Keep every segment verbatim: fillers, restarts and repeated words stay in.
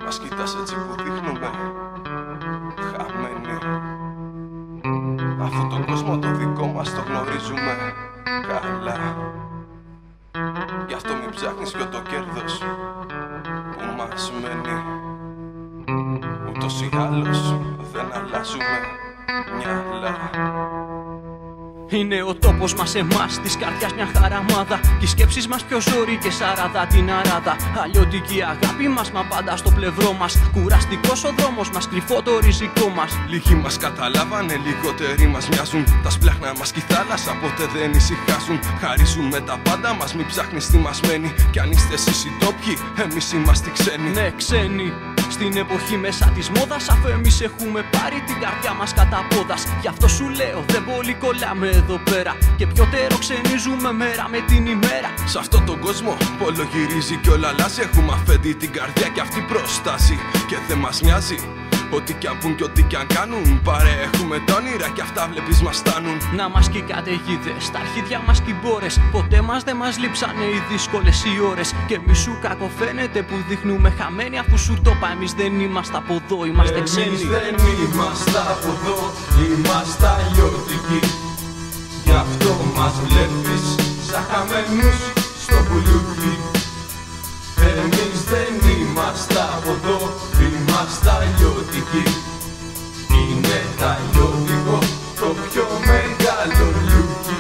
Μας κοιτάς έτσι που δείχνουμε χαμένοι. Αφού τον κόσμο το δικό μας το γνωρίζουμε καλά. Γι' αυτό μην ψάχνεις πιο το κέρδος που μας μένει. Ούτως ή άλλως δεν αλλάζουμε μυαλά. Είναι ο τόπος μας εμάς, της καρδιάς μια χαραμάδα. Κι οι σκέψεις μας πιο ζόρι και σαράδα την αράδα. Αλλιώτικη αγάπη μας, μα πάντα στο πλευρό μας. Κουραστικός ο δρόμος μας, κρυφό το ριζικό μας. Λίγοι μας καταλάβανε, λιγότεροι μας μοιάζουν. Τα σπλάχνα μας κι η θάλασσα ποτέ δεν ησυχάζουν. Χαρίζουμε τα πάντα μας, μην ψάχνεις τι μας μένει. Κι αν είστε εσείς οι ντόπιοι, εμείς είμαστε ξένοι. Ναι, ξένοι. Στην εποχή μέσα της μόδας, αφού εμείς έχουμε πάρει την καρδιά μας κατά πόδας. Γι' αυτό σου λέω δεν πολύ κολλάμε εδώ πέρα. Και πιότερο ξενίζουμε μέρα με την ημέρα. Σ' αυτόν τον κόσμο πόλο γυρίζει κι όλα αλλάζει. Έχουμε αφέντη την καρδιά κι αυτή προστάσει. Και δεν μας νοιάζει ό,τι κι αν πουν κι ό,τι κι αν κάνουν. Παρέχουμε τα όνειρα κι αυτά βλέπεις μας στάνουν. Να μας κι οι καταιγίδες, τα αρχίδια μας κι οι μπόρες. Ποτέ μας δεν μας λείψανε οι δύσκολες οι ώρες. Και μη σου κακοφαίνεται που δείχνουμε χαμένοι. Αφού σου το είπα, εμείς δεν είμαστε από εδώ, είμαστε ξένοι. Εμείς δεν είμαστε από εδώ, είμαστε αλλιώτικοι. Γι' αυτό μας βλέπεις σαν χαμένους στο πουλούκι. Εμείς δεν είμαστε από εδώ, είμαστε αλλιώτικοι. Είναι τα αλλιώτικο το πιο μεγάλο λούκι.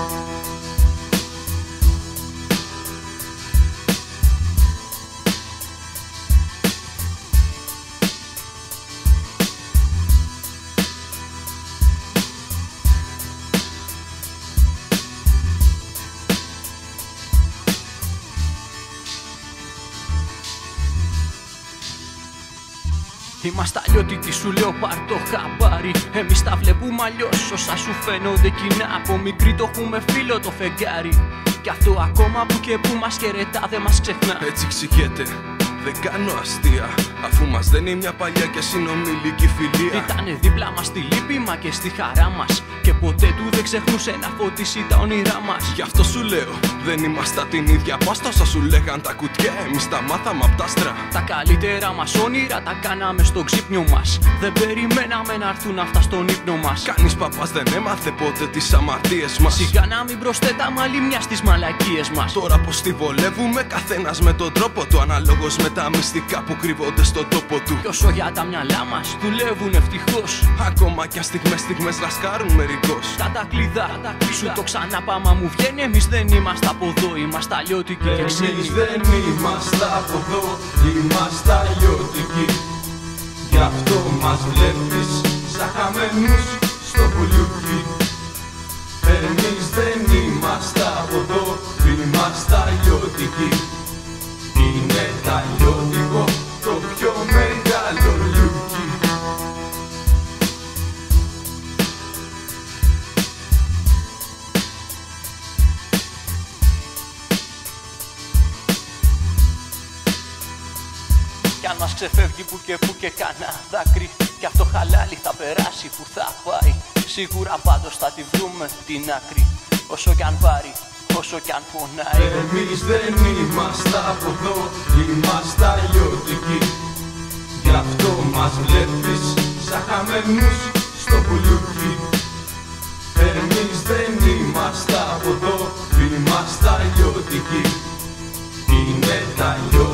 Είμαστε αλλιώτικοι, σου λέω πάρ' το χαμπάρι. Εμείς τα βλέπουμε αλλιώς, όσα σου φαίνονται κοινά. Από μικρή το έχουμε φίλο το φεγγάρι. Κι αυτό ακόμα που και που μας χαιρετά δεν μας ξεχνά. Έτσι ξηγέται, δεν κάνω αστεία. Αφού μας δένει μια παλιά και συνομιλική φιλία. Ήτανε δίπλα μας στη λύπη μα και στη χαρά μας. Και ποτέ του δεν ξεχνούσε να φωτίσει τα όνειρά μας. Γι' αυτό σου λέω, δεν είμαστε την ίδια πάστα. Όσα σου λέγαν τα κουτιά, εμείς τα μάθαμε απ' τα άστρα. Τα καλύτερα μας όνειρα τα κάναμε στο ξύπνιο μας. Δεν περιμέναμε να έρθουν αυτά στον ύπνο μας. Κανείς παπάς δεν έμαθε ποτέ τις αμαρτίες μας. Σιγά να μην προσθέταμε άλλη μια στις μαλακίες μας. Τώρα πως τη βολεύουμε, καθένας με τον τρόπο του. Αναλόγως με τα μυστικά που κρύβονται στον τόπο του. Κι όσο για τα μυαλά μας δουλεύουν ευτυχώς. Ακόμα κι αν στιγμές στιγμές λασκάρουν μερικώς. Κατά κλειδά, σου το ξαναπάμα μου βγαίνει. Εμείς δεν είμαστε από εδώ, είμαστε αλλιώτικοι και ξένοι. Εμείς δεν είμαστε από εδώ, είμαστε αλλιώτικοι. Γι' αυτό μας βλέπεις σαν χαμένους στο πουλούκι. Εμείς δεν είμαστε από εδώ, είμαστε αλλιώτικοι. Είναι τα αλλιώτικο το πιο μεγάλο λούκι. Κι αν μας ξεφεύγει που και που και κανένα δάκρυ, κι αυτό χαλάλι θα περάσει που θα πάει. Σίγουρα πάντως θα τη βρούμε την άκρη. Όσο κι αν πάρει, όσο κι αν πονάει. Εμείς δεν είμαστε από εδώ, είμαστε αλλιώτικοι. Γι' αυτό μας βλέπεις σαν χαμένους στο πουλούκι. Εμείς δεν είμαστε από εδώ, είμαστε αλλιώτικοι. Είναι τα αλλιώτικα